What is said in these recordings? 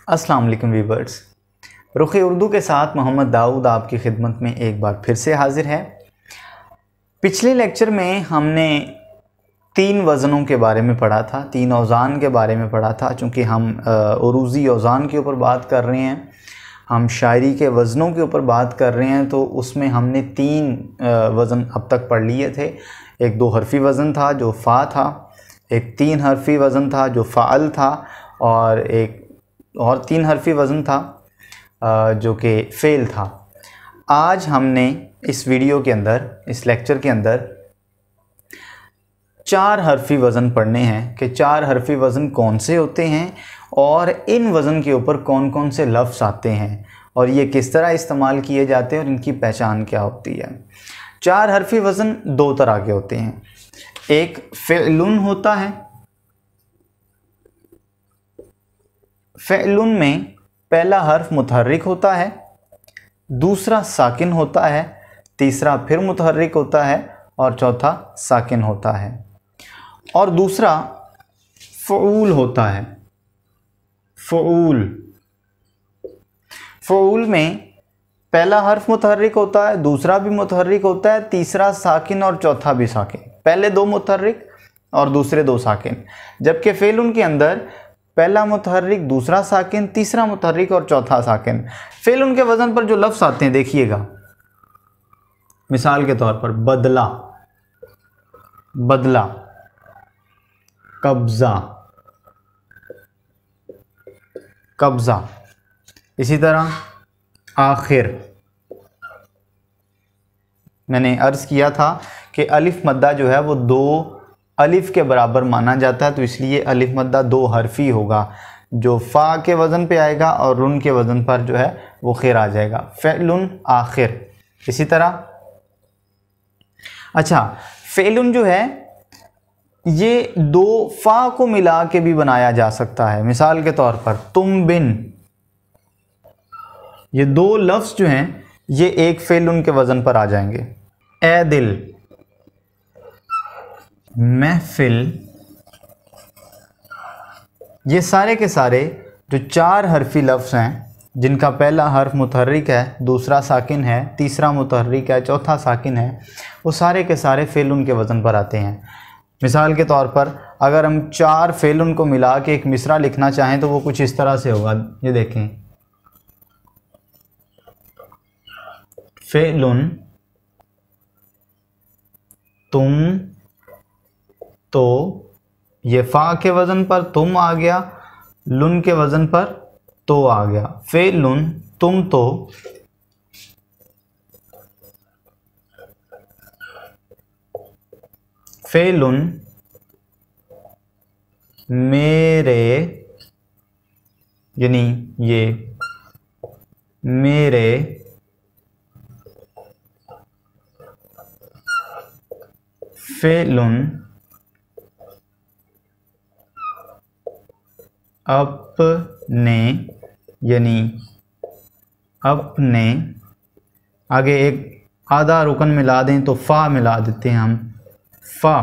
अस्सलाम वालेकुम व्यूअर्स, रुख़ उर्दू के साथ मोहम्मद दाऊद आपकी खिदमत में एक बार फिर से हाजिर है। पिछले लेक्चर में हमने 3 वज़नों के बारे में पढ़ा था, 3 औज़ान के बारे में पढ़ा था। चूँकि हम उरूज़ी औज़ान के ऊपर बात कर रहे हैं, हम शायरी के वज़नों के ऊपर बात कर रहे हैं, तो उसमें हमने 3 वज़न अब तक पढ़ लिए थे। एक 2 हरफ़ी वज़न था जो फ़ा था, एक 3 हरफ़ी वज़न था जो फ़ाअल था, और एक और 3 हरफ़ी वज़न था जो कि फ़ेल था। आज हमने इस वीडियो के अंदर, इस लेक्चर के अंदर 4 हरफ़ी वज़न पढ़ने हैं कि 4 हरफ़ी वज़न कौन से होते हैं और इन वज़न के ऊपर कौन कौन से लफ्ज़ आते हैं और ये किस तरह इस्तेमाल किए जाते हैं और इनकी पहचान क्या होती है। 4 हरफ़ी वज़न 2 तरह के होते हैं। एक फ़िअलुन होता है, फ़िअलुन में पहला हर्फ मुतहर्रिक होता है, दूसरा साकिन होता है, तीसरा फिर मुतहर्रिक होता है और चौथा साकिन होता है। और दूसरा फ़ऊल होता है। फ़ऊल में पहला हर्फ मुतहर्रिक होता है, दूसरा भी मुतहर्रिक होता है, तीसरा साकिन और चौथा भी साकिन। पहले 2 मुतहर्रिक और दूसरे 2 साकिन। जबकि फ़िअलुन के अंदर पहला मुतहर्रिक, दूसरा साकिन, तीसरा मुतहर्रिक और चौथा साकिन। फ़िअलुन के वज़न पर जो लफ्ज़ आते हैं देखिएगा, मिसाल के तौर पर बदला, बदला, कब्ज़ा, कब्ज़ा। इसी तरह आखिर। मैंने अर्ज़ किया था कि अलिफ मद्दा जो है वो 2 अलिफ के बराबर माना जाता है, तो इसलिए अलिफ मद्दा 2 हरफ़ी होगा, जो फ़ा के वज़न पे आएगा और रुन के वज़न पर जो है वो खैर आ जाएगा। फ़िअलुन आखिर। इसी तरह अच्छा, फ़िअलुन जो है ये 2 फ़ा को मिला के भी बनाया जा सकता है। मिसाल के तौर पर तुम बिन, ये 2 लफ्ज़ जो हैं ये एक फ़िअलुन के वज़न पर आ जाएंगे। ए दिल, महफिल, ये सारे के सारे जो 4 हरफ़ी लफ्ज़ हैं जिनका पहला हर्फ मुतहर्रिक है, दूसरा साकिन है, तीसरा मुतहर्रिक है, चौथा साकिन है, वो सारे के सारे फ़िअलुन के वज़न पर आते हैं। मिसाल के तौर पर अगर हम 4 फ़िअलुन को मिला के एक मिसरा लिखना चाहें तो वो कुछ इस तरह से होगा। ये देखें, फ़िअलुन तुम, तो ये फ़ा के वज़न पर तुम आ गया, लुन के वज़न पर तो आ गया। फ़िअलुन तुम तो, फ़िअलुन मेरे, यानी ये मेरे, फ़िअलुन अपने, यानी अपने। आगे एक आधा रुकन मिला दें तो फ़ा मिला देते हैं हम, फ़ा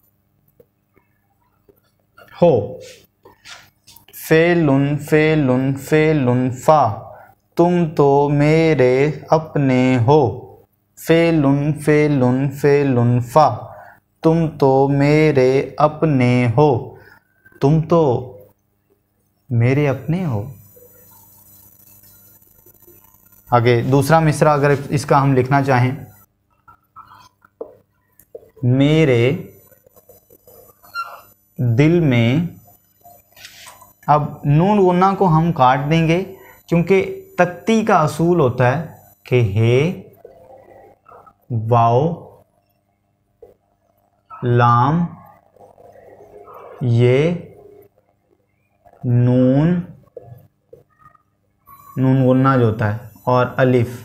हो। फ़िअलुन फ़िअलुन फ़िअलुन फ़ा, तुम तो मेरे अपने हो। फ़िअलुन फ़िअलुन फ़िअलुन फ़ा, तुम तो मेरे अपने हो। तुम तो मेरे अपने हो। आगे दूसरा मिसरा अगर इसका हम लिखना चाहें, मेरे दिल में, अब नून गुन्ना को हम काट देंगे क्योंकि तख्ती का असूल होता है कि हे, वाओ, लाम, ये, नून, नून गुन्ना जो होता है, और अलिफ,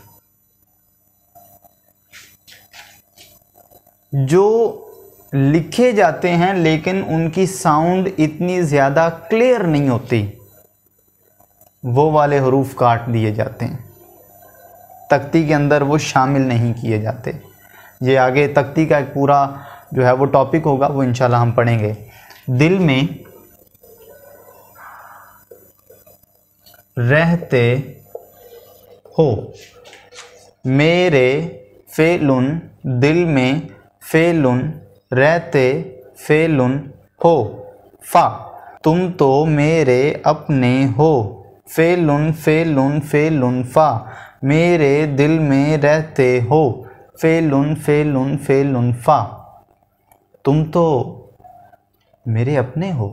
जो लिखे जाते हैं लेकिन उनकी साउंड इतनी ज़्यादा क्लियर नहीं होती, वो वाले हरूफ काट दिए जाते हैं। तख्ती के अंदर वो शामिल नहीं किए जाते। ये आगे तख्ती का एक पूरा जो है वो टॉपिक होगा, वो इंशाल्लाह हम पढ़ेंगे। दिल में रहते हो। मेरे फेलुन दिल में फेलुन रहते फेलुन हो। फा तुम तो मेरे अपने हो। फेलुन फेलुन फेलुन फा मेरे दिल में रहते हो। फेलुन फेलुन फेलुन फा तुम तो मेरे अपने हो,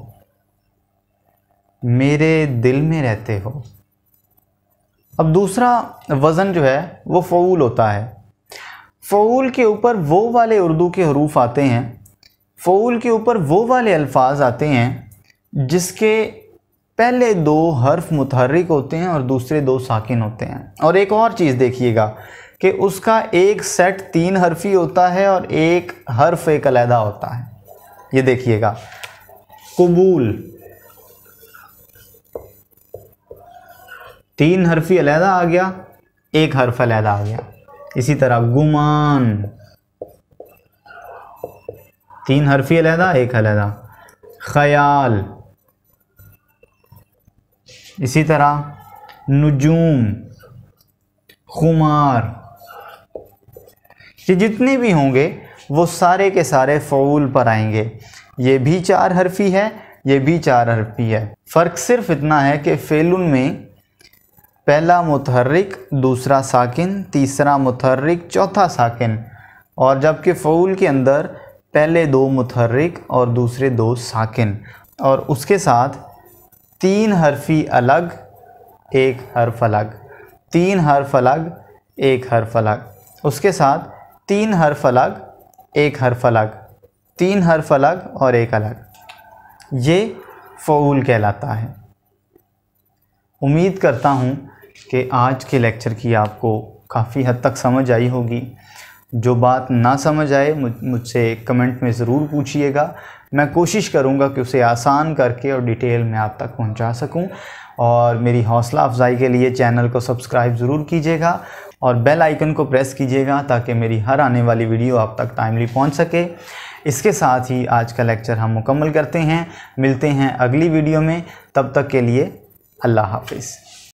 मेरे दिल में रहते हो। अब दूसरा वज़न जो है वो फ़ऊल होता है। फ़ऊल के ऊपर वो वाले उर्दू के हरूफ आते हैं, फ़ऊल के ऊपर वो वाले अल्फाज आते हैं जिसके पहले दो हर्फ मुतहर्रिक होते हैं और दूसरे दो साकिन होते हैं। और एक और चीज़ देखिएगा कि उसका एक सेट 3 हर्फी होता है और एक हर्फ एक अलहदा होता है। ये देखिएगा, कबूल 3 हर्फी अलहदा आ गया, एक हर्फ अलहदा आ गया। इसी तरह गुमान 3 हर्फी अलहदा, एक अलहदा। ख्याल इसी तरह नुजूम, खुमार, ये जितने भी होंगे वो सारे के सारे फ़ऊल पर आएंगे। ये भी 4 हर्फी है, ये भी 4 हर्फी है। फ़र्क सिर्फ इतना है कि फ़ेलुन में पहला मुतहर्रिक, दूसरा साकिन, तीसरा मुतहर्रिक, चौथा साकिन, और जबकि फ़ऊल के अंदर पहले 2 मुतहर्रिक और दूसरे 2 साकिन, और उसके साथ 3 हर्फी अलग, एक हर्फ अलग, 3 हर्फ अलग, एक हर्फ अलग, उसके साथ 3 हर्फ अलग, एक हर्फ अलग, 3 हर्फ अलग और एक अलग। ये फ़ऊल कहलाता है। उम्मीद करता हूँ कि आज के लेक्चर की आपको काफ़ी हद तक समझ आई होगी। जो बात ना समझ आए मुझसे कमेंट में ज़रूर पूछिएगा। मैं कोशिश करूँगा कि उसे आसान करके और डिटेल में आप तक पहुँचा सकूँ। और मेरी हौसला अफजाई के लिए चैनल को सब्सक्राइब ज़रूर कीजिएगा और बेल आइकन को प्रेस कीजिएगा ताकि मेरी हर आने वाली वीडियो आप तक टाइमली पहुँच सके। इसके साथ ही आज का लेक्चर हम मुकम्मल करते हैं। मिलते हैं अगली वीडियो में, तब तक के लिए अल्लाह हाफ़िज़।